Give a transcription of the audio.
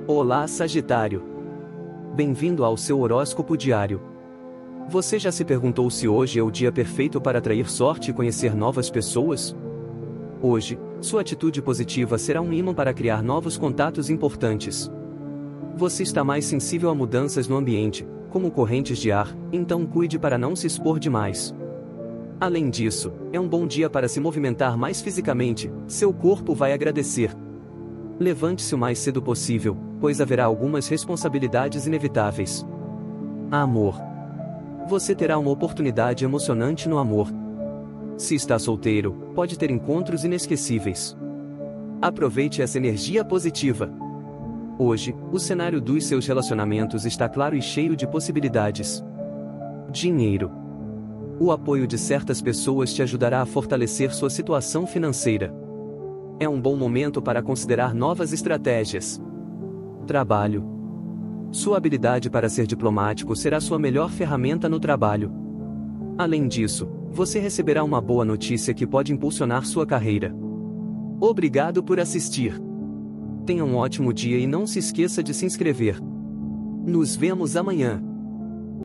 Olá, Sagitário. Bem-vindo ao seu horóscopo diário. Você já se perguntou se hoje é o dia perfeito para atrair sorte e conhecer novas pessoas? Hoje, sua atitude positiva será um imã para criar novos contatos importantes. Você está mais sensível a mudanças no ambiente, como correntes de ar, então cuide para não se expor demais. Além disso, é um bom dia para se movimentar mais fisicamente, seu corpo vai agradecer. Levante-se o mais cedo possível, pois haverá algumas responsabilidades inevitáveis. Amor. Você terá uma oportunidade emocionante no amor. Se está solteiro, pode ter encontros inesquecíveis. Aproveite essa energia positiva. Hoje, o cenário dos seus relacionamentos está claro e cheio de possibilidades. Dinheiro. O apoio de certas pessoas te ajudará a fortalecer sua situação financeira. É um bom momento para considerar novas estratégias. Trabalho. Sua habilidade para ser diplomático será sua melhor ferramenta no trabalho. Além disso, você receberá uma boa notícia que pode impulsionar sua carreira. Obrigado por assistir. Tenha um ótimo dia e não se esqueça de se inscrever. Nos vemos amanhã.